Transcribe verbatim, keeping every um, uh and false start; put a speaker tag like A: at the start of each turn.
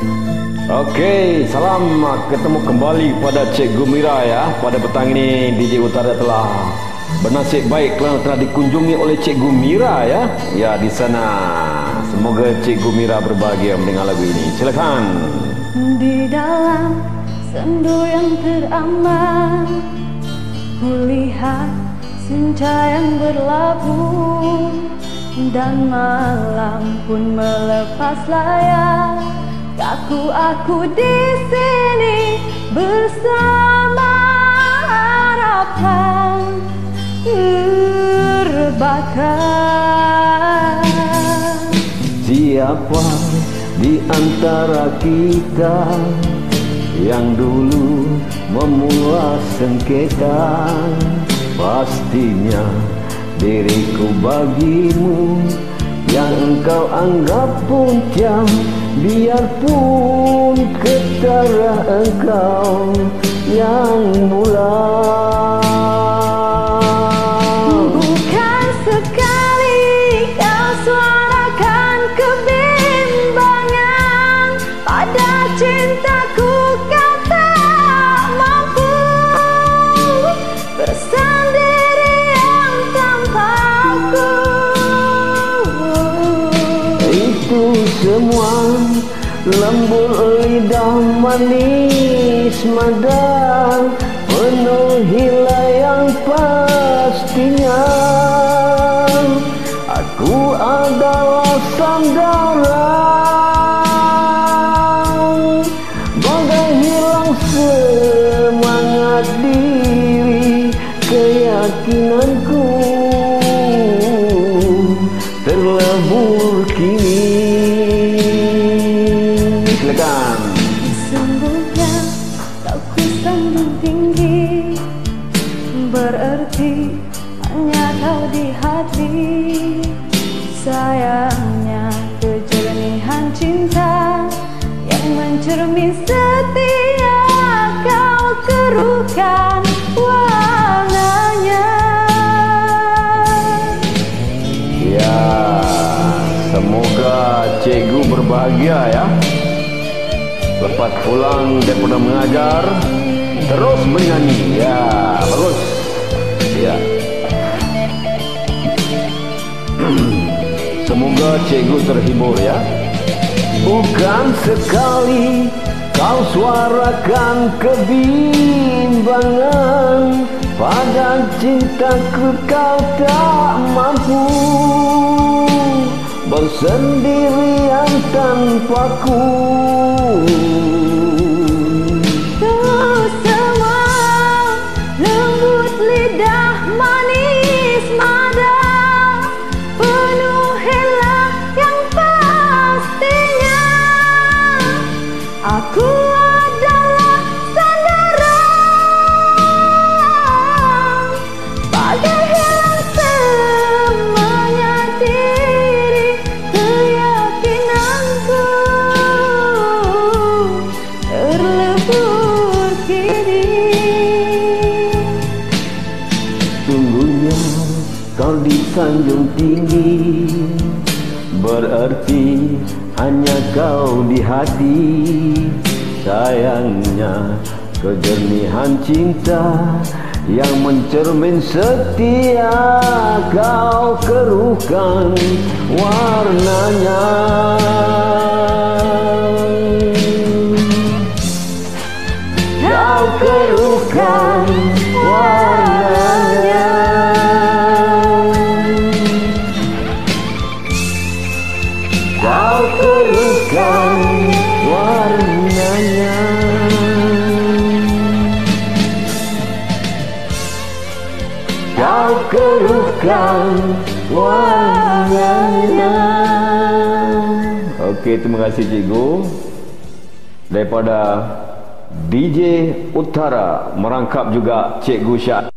A: Okey, salam ketemu kembali kepada Cikgu Mira ya. Pada petang ini D J Utara telah bernasib baik kerana telah dikunjungi oleh Cikgu Mira ya. Ya, di sana. Semoga Cikgu Mira berbahagia mendengar lagu ini. Silakan.
B: Di dalam sendu yang teraman, kulihat senja yang berlabuh, dan malam pun melepas layar. Aku aku di sini bersama harapan terbakar.
A: Siapa di antara kita yang dulu memula sengketa? Pastinya diriku bagimu yang engkau anggap punca. Biarpun ketara engkau yang mula.
B: Bukan sekali kau suarakan kebimbangan, pada cintaku kau tak mampu bersendirian tanpa aku.
A: Itu semua lembut lidah manis mada, penuhi layang pastinya. Aku adalah saudara, bagai hilang semangat diri, keyakinanku terlebur kini. Silakan.
B: Sesungguhnya tak ku sanjung tinggi, berarti hanya kau di hati. Sayangnya kejernihan cinta yang mencermin setia kau keruhkan warnanya.
A: Ya, semoga cikgu berbahagia ya. Lepas pulang daripada mengajar, terus menyanyi. Ya, bagus. Ya. Semoga cikgu terhibur ya. Bukan sekali kau suarakan kebimbangan, pada cintaku kau tak mampu bersendirian tanpaku.
B: Kau semua lembut lidah manis mada, penuhilah yang pastinya. Aku adalah saudara, bagai hilang semangat diri, keyakinanku terlebur kini.
A: Sungguhnya kau disanjung tinggi, berarti hanya kau di hati. Sayangnya kejernihan cinta yang mencermin setia kau keruhkan warnanya. Kau keruhkan warnanya. Kau keruhkan warnanya. Kau keruhkan warnanya. Okey, terima kasih cikgu. Daripada D J Utara merangkap juga Cikgu Syah.